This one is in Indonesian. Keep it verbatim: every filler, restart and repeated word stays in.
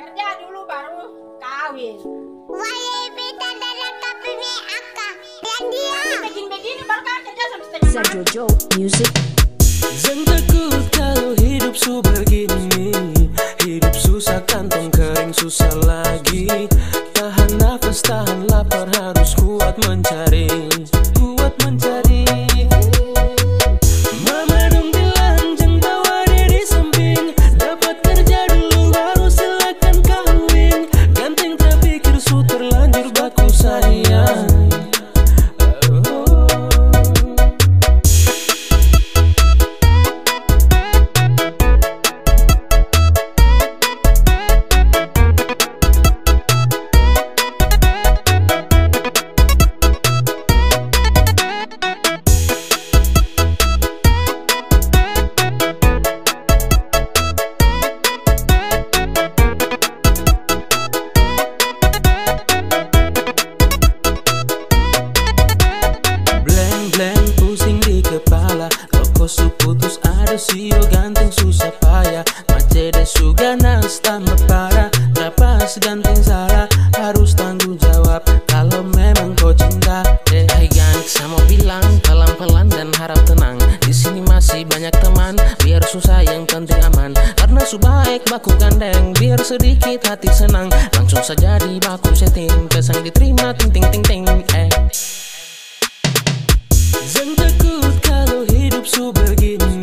Kerja dulu baru kawin. Wahai beta dalam kapime aka dan dia Begini-begini baru kan kerja sampai setengah malam. Jojo Music. Jangan takut kalau hidup su begini. Hidup susah, kantong kering susah lagi. Tahan nafas, tahan lapar, harus kuat mencari. Kuat mencari. Mama dong bilang jangan bawa dia di samping. Dapat kerja dulu baru silakan kawin. Ganteng terpikir su terlanjur baku sayang. Su putus ada sio ganteng susah payah. Mercedes su ganas tambah parah. Trapas ganteng salah harus tanggung jawab kalau memang kau cinta. Eh hai ganteng sama bilang pelan-pelan dan harap tenang. Di sini masih banyak teman, biar susah yang penting aman. Karena su baik baku gandeng, biar sedikit hati senang. Langsung saja di baku setting, pesan diterima ting ting ting ting. Eh jangan takut kalau hidup su begini.